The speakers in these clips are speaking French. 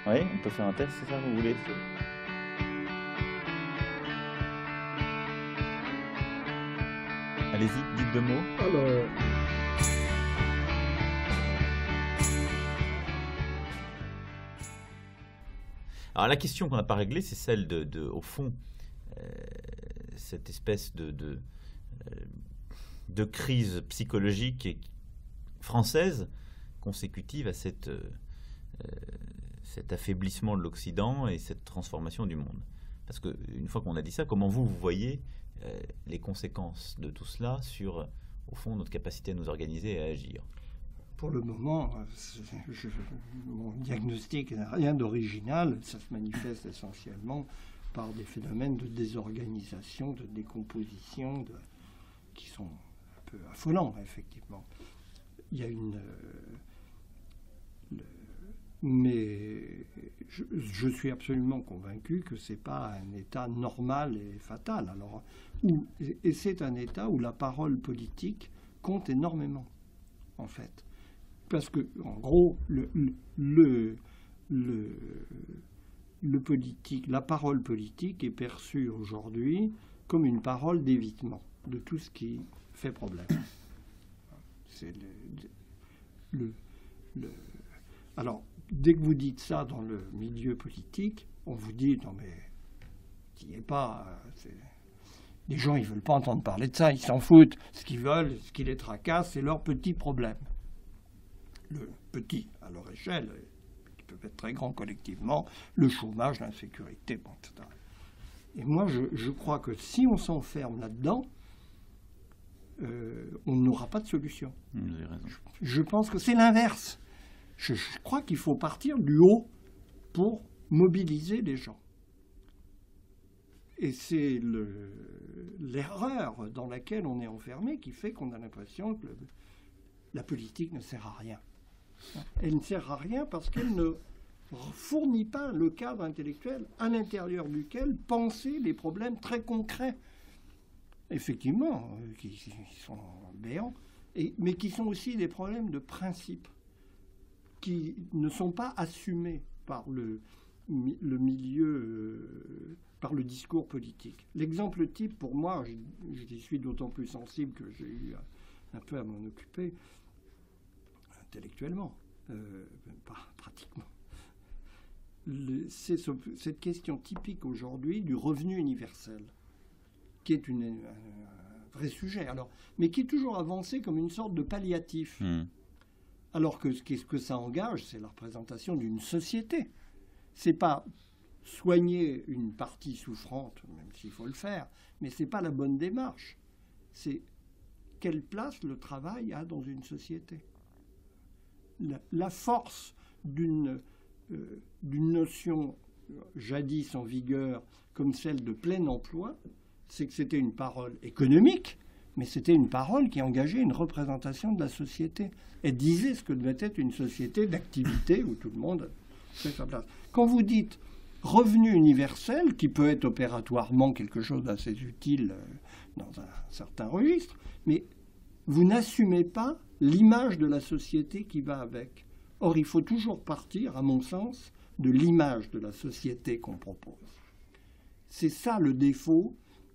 Oui, on peut faire un test, c'est ça, vous voulez? Allez-y, dites deux mots. Alors, Alors la question qu'on n'a pas réglée, c'est celle au fond, cette espèce de crise psychologique française consécutive à cet affaiblissement de l'Occident et cette transformation du monde. Parce qu'une fois qu'on a dit ça, comment vous voyez les conséquences de tout cela sur, au fond, notre capacité à nous organiser et à agir? pour le moment, mon diagnostic n'a rien d'original. Ça se manifeste essentiellement par des phénomènes de désorganisation, de décomposition, qui sont un peu affolants, effectivement. Il y a mais je suis absolument convaincu que ce n'est pas un état normal et fatal. Alors, et c'est un état où la parole politique compte énormément, en fait. Parce que, en gros, la parole politique est perçue aujourd'hui comme une parole d'évitement de tout ce qui fait problème. C'est Alors, dès que vous dites ça dans le milieu politique, on vous dit non mais n'y est pas. Les gens ils veulent pas entendre parler de ça, ils s'en foutent. Ce qu'ils veulent, ce qui les tracasse, c'est leur petit problème. Le petit à leur échelle, qui peut être très grand collectivement, le chômage, l'insécurité, bon, etc. Et moi, je crois que si on s'enferme là-dedans, on n'aura pas de solution. Vous avez raison. Je pense que c'est l'inverse. Je crois qu'il faut partir du haut pour mobiliser les gens. Et c'est l'erreur dans laquelle on est enfermé qui fait qu'on a l'impression que la politique ne sert à rien. Elle ne sert à rien parce qu'elle ne fournit pas le cadre intellectuel à l'intérieur duquel penser les problèmes très concrets, effectivement, qui sont béants, mais qui sont aussi des problèmes de principe, qui ne sont pas assumés par le milieu, par le discours politique. L'exemple type, pour moi, j'y suis d'autant plus sensible que j'ai eu un peu à m'en occuper, intellectuellement, pas pratiquement. C'est cette question typique aujourd'hui du revenu universel, qui est un vrai sujet, alors, mais qui est toujours avancé comme une sorte de palliatif. Alors que ce que ça engage, c'est la représentation d'une société. C'est pas soigner une partie souffrante, même s'il faut le faire, mais c'est pas la bonne démarche. C'est quelle place le travail a dans une société. La force d'une notion jadis en vigueur comme celle de plein emploi, c'est que c'était une parole économique, mais c'était une parole qui engageait une représentation de la société. Elle disait ce que devait être une société d'activité où tout le monde fait sa place. Quand vous dites revenu universel, qui peut être opératoirement quelque chose d'assez utile dans un certain registre, mais vous n'assumez pas l'image de la société qui va avec. Or, il faut toujours partir, à mon sens, de l'image de la société qu'on propose. C'est ça le défaut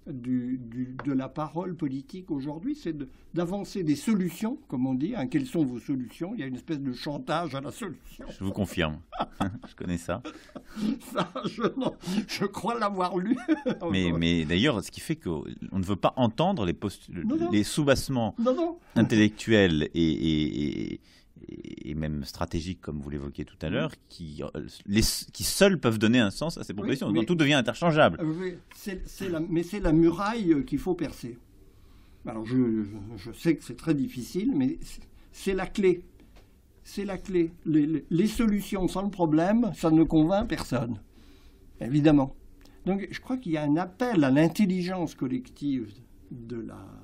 de la parole politique aujourd'hui, c'est d'avancer des solutions, comme on dit. Hein, quelles sont vos solutions? Il y a une espèce de chantage à la solution. Je vous confirme. Je connais ça. Ça, je crois l'avoir lu. Mais d'ailleurs, ce qui fait qu'on ne veut pas entendre les soubassements intellectuels et même stratégiques, comme vous l'évoquiez tout à l'heure, qui seuls peuvent donner un sens à ces propositions. Donc tout devient interchangeable. Mais c'est la muraille qu'il faut percer. Alors je sais que c'est très difficile, mais c'est la clé. C'est la clé. Les solutions sans le problème, ça ne convainc personne, évidemment. Donc je crois qu'il y a un appel à l'intelligence collective de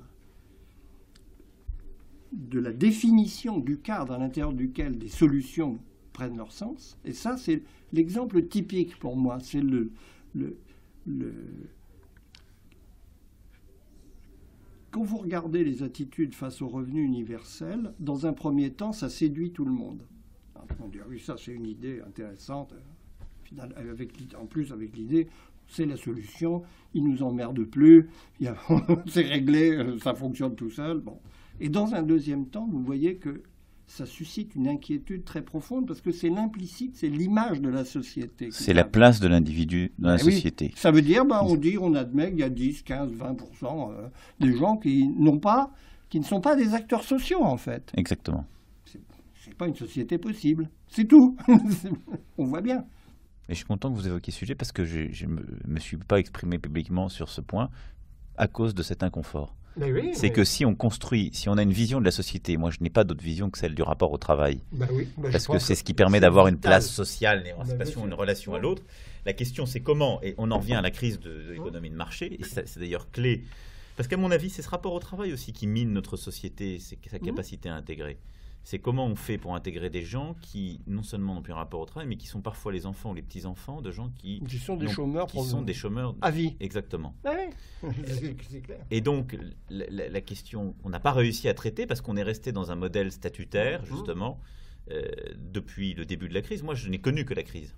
la définition du cadre à l'intérieur duquel des solutions prennent leur sens. Et ça, c'est l'exemple typique pour moi. C'est Quand vous regardez les attitudes face au revenu universel, dans un premier temps, ça séduit tout le monde. On dit, oui, ça c'est une idée intéressante. en plus avec l'idée, c'est la solution, ils nous emmerdent plus, c'est réglé, ça fonctionne tout seul. Bon. Et dans un deuxième temps, vous voyez que ça suscite une inquiétude très profonde parce que c'est l'implicite, c'est l'image de la société. C'est la place de l'individu dans la société. Oui. Ça veut dire, on admet qu'il y a 10, 15, 20% des gens qui ne sont pas des acteurs sociaux, en fait. Exactement. C'est pas une société possible. C'est tout. On voit bien. Et je suis content que vous évoquiez ce sujet parce que je ne me suis pas exprimé publiquement sur ce point à cause de cet inconfort. Que si on construit, si on a une vision de la société, moi je n'ai pas d'autre vision que celle du rapport au travail, parce que c'est ce qui permet d'avoir une place sociale, une émancipation, une relation à l'autre. La question c'est comment, et on en revient à la crise de l'économie de marché, et c'est d'ailleurs clé, parce qu'à mon avis c'est ce rapport au travail aussi qui mine notre société, c'est sa capacité à intégrer. C'est comment on fait pour intégrer des gens qui, non seulement n'ont plus un rapport au travail, mais qui sont parfois les enfants ou les petits-enfants de gens qui sont des chômeurs. Qui sont des chômeurs à vie. Exactement. Ah oui. C'est clair. Et donc, la question, on n'a pas réussi à traiter parce qu'on est resté dans un modèle statutaire, justement, depuis le début de la crise. Moi, je n'ai connu que la crise.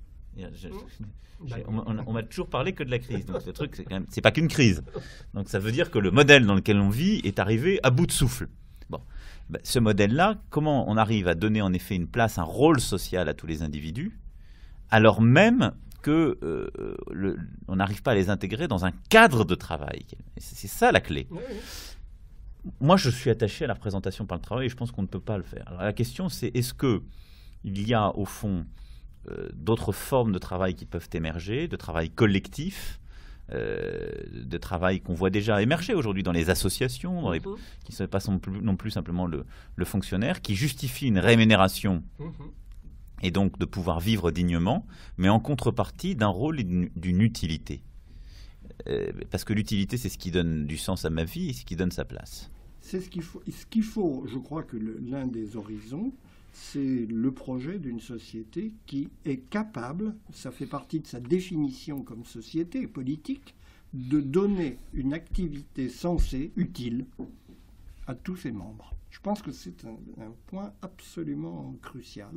On m'a toujours parlé que de la crise. Donc, le truc, c'est pas qu'une crise. Donc, ça veut dire que le modèle dans lequel on vit est arrivé à bout de souffle. Bon. Ce modèle-là, comment on arrive à donner en effet une place, un rôle social à tous les individus, alors même qu'on n'arrive pas à les intégrer dans un cadre de travail. C'est ça la clé. Oui. Moi, je suis attaché à la représentation par le travail et je pense qu'on ne peut pas le faire. Alors, la question, c'est est-ce qu'il y a au fond d'autres formes de travail qui peuvent émerger, de travail collectif, de travail qu'on voit déjà émerger aujourd'hui dans les associations, qui ne sont pas non plus simplement le fonctionnaire, qui justifie une rémunération et donc de pouvoir vivre dignement, mais en contrepartie d'un rôle et d'une utilité. Parce que l'utilité, c'est ce qui donne du sens à ma vie et ce qui donne sa place. C'est ce qu'il faut. Je crois que l'un des horizons, c'est le projet d'une société qui est capable, ça fait partie de sa définition comme société politique, de donner une activité sensée, utile, à tous ses membres. Je pense que c'est un point absolument crucial.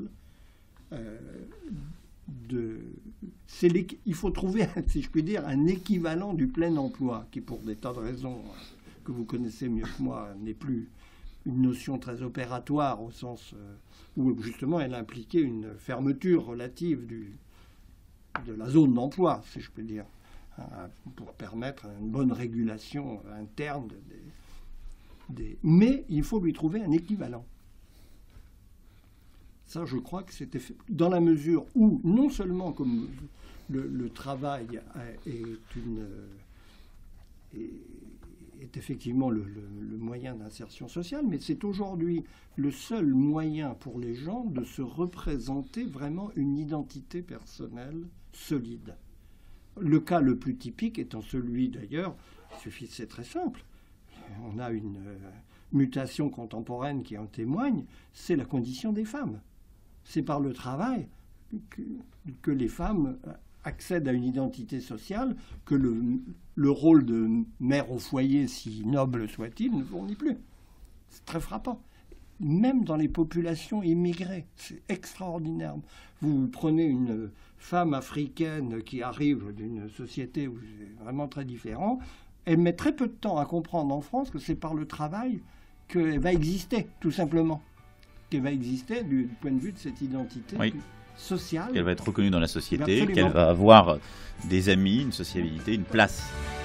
Il faut trouver, si je puis dire, un équivalent du plein emploi, qui pour des tas de raisons que vous connaissez mieux que moi, n'est plus une notion très opératoire au sens où justement elle impliquait une fermeture relative de la zone d'emploi, si je puis dire, pour permettre une bonne régulation interne mais il faut lui trouver un équivalent. Ça, je crois que c'était fait dans la mesure où, non seulement comme le travail est effectivement le moyen d'insertion sociale, mais c'est aujourd'hui le seul moyen pour les gens de se représenter vraiment une identité personnelle solide. Le cas le plus typique étant celui, d'ailleurs, c'est très simple, on a une mutation contemporaine qui en témoigne, c'est la condition des femmes. C'est par le travail que les femmes accèdent à une identité sociale que le rôle de mère au foyer, si noble soit-il, ne fournit plus. C'est très frappant. Même dans les populations immigrées, c'est extraordinaire. Vous prenez une femme africaine qui arrive d'une société où c'est vraiment très différent, elle met très peu de temps à comprendre en France que c'est par le travail qu'elle va exister, tout simplement. Qu'elle va exister du point de vue de cette identité sociale. Qu'elle va être reconnue dans la société, qu'elle va avoir des amis, une sociabilité, une place.